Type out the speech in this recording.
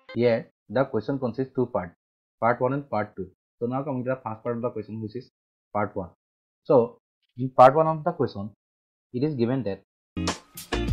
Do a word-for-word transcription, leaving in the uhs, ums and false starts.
Here, the question consists two parts, part one and part two. So now coming to the first part of the question, which is part one. So in part one of the question, it is given that